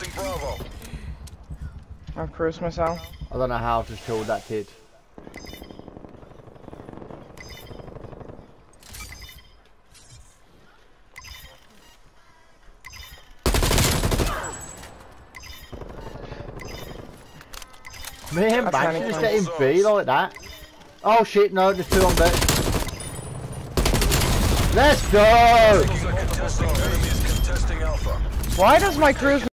Losing Bravo. I've cruised myself. I don't know how I've just killed that kid. Man, Banks just getting B like that. Oh shit, no, there's two on B. Let's go! Contesting Alpha. Why does my cruise